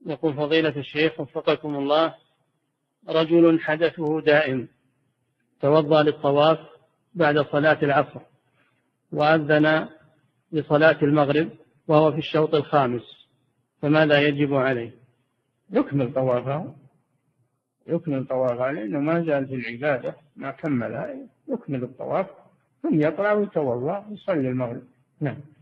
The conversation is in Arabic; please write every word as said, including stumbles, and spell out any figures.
يقول فضيلة الشيخ وفقكم الله، رجل حدثه دائم توضأ للطواف بعد صلاة العصر وأذن لصلاة المغرب وهو في الشوط الخامس، فماذا يجب عليه؟ يكمل طوافه، يكمل طوافه لأنه ما زال في العبادة، ما كملها، يكمل الطواف ثم يطلع ويتوضأ ويصلي المغرب. نعم.